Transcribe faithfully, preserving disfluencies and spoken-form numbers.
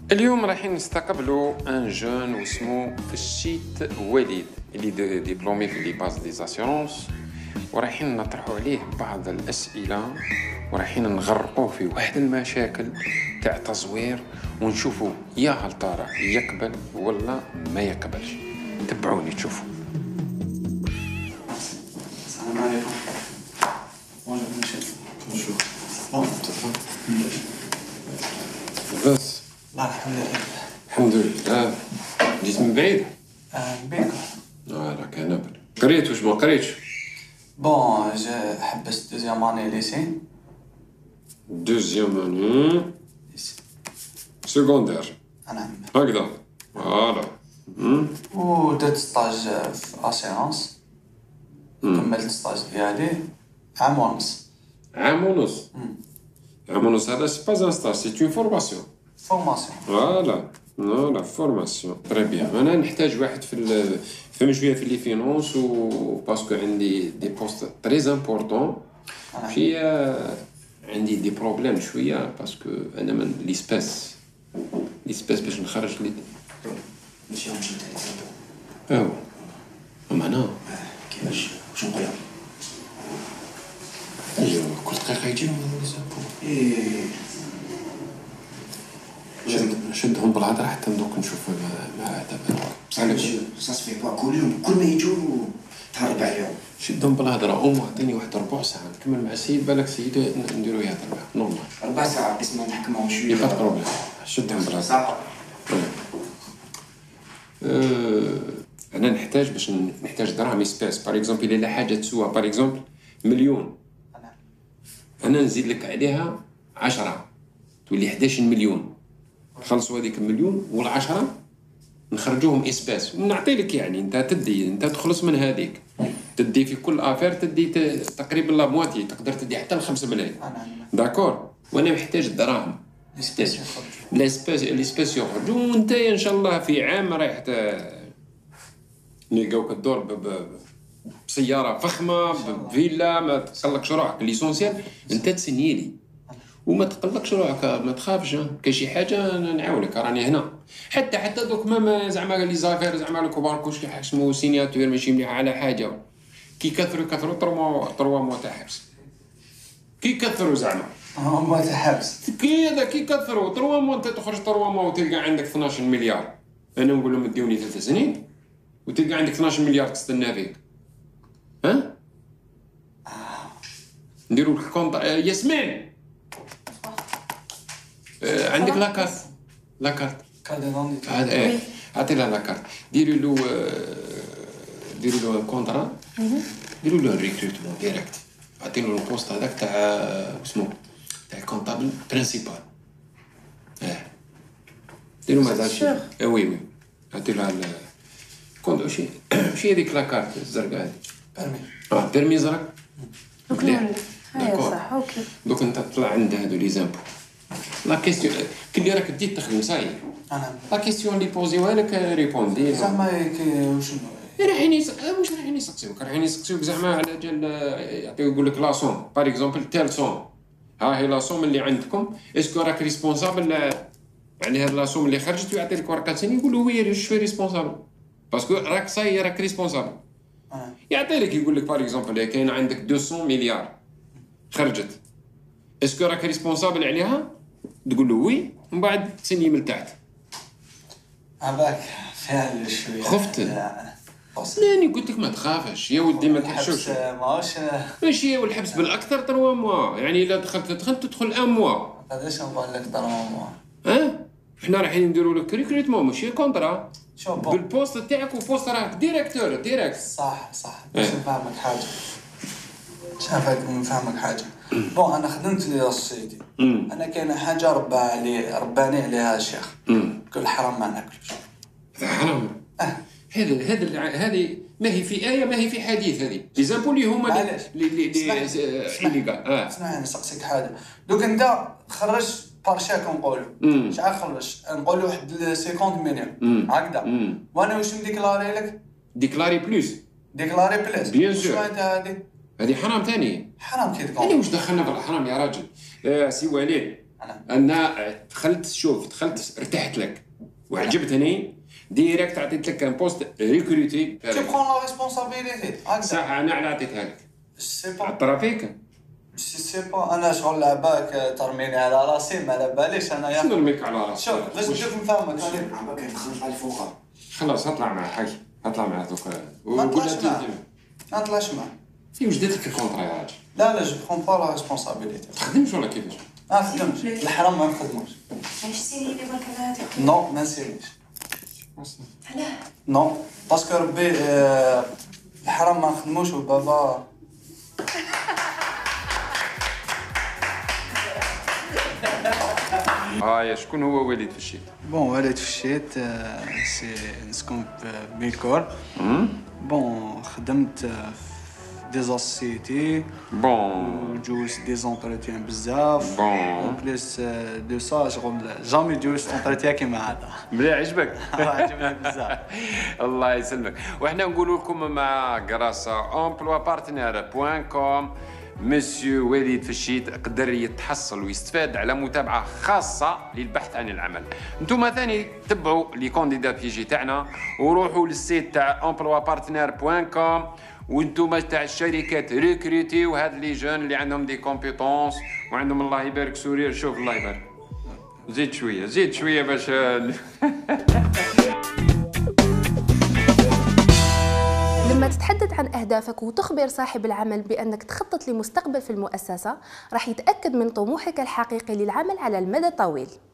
اليوم رايحين نستقبلوا ان جون واسمه الشيت وليد اللي دي- ديبلومي في لي باز دي زاسيورونس، ورايحين نطرحوا عليه بعض الاسئله ورايحين نغرقوه في واحد المشاكل تاع تزوير ونشوفوا يا هل ترى يقبل ولا ما يقبلش. تبعوني تشوفوا. السلام عليكم. بونجور مشيت. بونجور. بون تفضل. بس لا الحمد لله. الحمد لله. جيت من بعيد. آه، بيك. اه راك انا قريت واش ما قريتش. بون جا حبست دوزيام اني ليسي. دوزيام اني ليسي. سكوندير نعم. هكذا فوالا. ودرت ستاج في اسيرونس. كملت ستاج ديالي عام ونص. عام ونص. عام ونص هذا سي با ان ستاج، سي اون فورماسيون. فورماسيون. فوالا فوالا فورماسيون تري بيان. انا نحتاج واحد في ال- فهم شويه في لي فينونس و باسكو عندي دي بوست تري امبورطون. شي عندي دي بروبليم شويه باسكو انا من لي سبيس لي سبيس باش نخرج لي ماشي غنمشي ايوا ومعنا كيفاش واش نقول لهم؟ ايوا كل دقيقه يجيو ليزامبو. ايه شد شدهم بالهضره حتى ندوك نشوف مع هذا علاش صافي با كل يوم كل ما يجوا تهرب عليهم. شدهم بالهضره او عطيني واحد ربع ساعه نكمل مع السيد بالك سيد نديرو يهضر معاه نورمال ربع ساعة بس ما نحكمهم شوية. يبقى بروبليم. شدهم بالهضره. صح. أه انا نحتاج باش نحتاج دراهم سبيس باغ اكزومبل الا حاجه تسوى باغ اكزومبل مليون، انا نزيد لك عليها عشرة تولي حداش مليون، نخلصوا هذيك المليون والعشرة نخرجوهم اسباس ونعطي لك. يعني انت تدي انت تخلص من هذيك، تدي في كل افير تدي ت- تقريبا لا مواتي، تقدر تدي حتى ل خمسة ملايين. داكور. وانا محتاج الدراهم ليسبيس يخرجوا. لاسباس لاسباس يخرجوا وانت ان شاء الله في عام رايح ت- نلقاوك الدور ب- ب- بسياره فخمه بفيلا ما تقلقش روحك. ليسونسيال انت تسني لي وما تقلقش روحك، ما تخافش. كاين شي حاجه أنا نعاونك راني هنا. حتى حتى دوك ما زعما لي زافير زعما الكبار كلشي حاجه سيناتور ماشي مليحه على حاجه. كي كثروا كثروا تروا تروا مو تاع حبس. كي كثروا زعما هما تحبس. كي هذا كي كثروا تروا مو انت تخرج تروا مو وتلقى عندك اثناش مليار. انا نقول لهم اديوني ثلاث سنين وتلقى عندك اثناش مليار تستنى فيك. ها نديروا لك كونط ياسمين. آه، عندك لاكارت لاكارت كادي دونيتي. هذا ايه عطي لها لاكارت. ديري له آه، ديري له كونترا، ديري له ريكروتمون ديريكت. عطي له البوست هذاك تاع اسمه تاع كونطابل برينسيبال. اه ديروا مع داك الشيء. اه وي وي عطي لها كونت شي شي هذيك لاكارت الزرقاء هذه. برمي. اه بيرمي زرق. دوك مليح. نولي. هيا داكور. صح اوكي. دوك انت تطلع عند هادو لي زامبو. لا كيستيون كي راك بديت تخدم صاي. انا لا كيستيون اللي بوزيوها لك ريبوندي. زعما كي وشنو. رايحين يس... واش رايحين يسقسيوك؟ رايحين يسقسيوك زعما على جال يعطيو يقول لك لا سوم باغ اكزومبل تيل سوم. ها هي لا سوم اللي عندكم اسكو راك ريسبونسابل يعني هاد لا سوم اللي خرجت ويعطي لك ورقه ثانيه يقول له وي جو سوي ريسبونسابل باسكو راك صاي راك ريسبونسابل. آه. يعطي لك يقول لك باغ اكزومبل كاين عندك مئتين مليار خرجت اسكو راك ريسبونسابل عليها تقول له وي ومن بعد تسني من تحت. هذاك فيها شويه. خفت؟ لا. بص. لاني قلت لك ما تخافش يا ودي ما الحبس تحشوش. ماهوش. ماشي والحبس بالاكثر تروا موا، يعني الا دخلت دخلت تدخل ان موا. هذاش نقول لك درهم. ها حنا رايحين نديروا لك ريكروتمون ماشي كونترا شوف بون. بالبوست تاعك وبوست راك ديريكتور ديريكت. صح صح باش نفهمك حاجه. شافك نفهمك حاجه. بون انا خدمت لي السيدي. انا كاين حاجه ربى علي رباني عليها الشيخ. كل حرام ما ناكلوش. هذا حرام. اه هذا هذا الع- هذه ما هي في ايه ما هي في حديث. هذه لي زامبو اللي هما معليش. اللي اللي اسمح- اللي اللي اه اسمعني نسقسيك حاجه. دوك انت خرج بارشاك نقولوا شحال خرج نقولوا واحد خمسين مليون هكذا. وانا واش نديكلاري لك ديكلاري بلوس. ديكلاري بليس. Bien sûr. شنو انت هذه هذه حرام ثاني. حرام كي يعني تقول. واش دخلنا في الحرام يا راجل؟ آه سي وليد انا انا دخلت شوف دخلت ارتحت لك وعجبتني ديريكت عطيت لك ان بوست ريكروتي. tu prends la responsabilité. صح انا على عطيتها لك سي با عطرا فيك سي با انا شغل لعباك ترميني على راسي ما على باليش انا يا شنو نرميك على راسك. شوف باش نشوف نفهمك عباك دخلت على الفوق. خلاص اطلع معاه حي اطلع معاه دوك ما نطلعش معاه ما نطلعش معاه في وجدت لك الكونترا يا راجل. لا لا جو برون با لا ريسبونسابيلتي. تخدمش ولا كيفاش؟ ما نخدمش الحرام ما نخدموش. باش سيري لي برك هذا نو ما نسيريش. علاه نو باسكو ربي آه، الحرام ما نخدموش وبابا هاي شكون هو وليد في الشيت؟ بون وليد في الشيت سي نسكن بميلكور. بون خدمت في دي زاسيتي بون جوزت دي زونتروتيان بزاف. بون اون بليس دو سا شغل جامي جوزت اونتروتيان كيما هذا. مليح عجبك؟ عجبني بزاف. الله يسلمك. وحنا نقولوا لكم مع كراسا امبلوا بارتنير بوان كوم مسيو وليد في الشيت قدر يتحصل ويستفاد على متابعه خاصه للبحث عن العمل. انتم ثاني تبعوا لي كونديدا بيجي تاعنا وروحوا للسيت تاع امبلوا بارتنير بوان كوم وانتم تاع الشركات ريكروتي وهاد لي جون اللي عندهم دي كومبيتونس وعندهم الله يبارك سورير. شوف الله يبارك زيد شويه زيد شويه باش لما تتحدث عن أهدافك وتخبر صاحب العمل بأنك تخطط لمستقبل في المؤسسة، راح يتأكد من طموحك الحقيقي للعمل على المدى الطويل.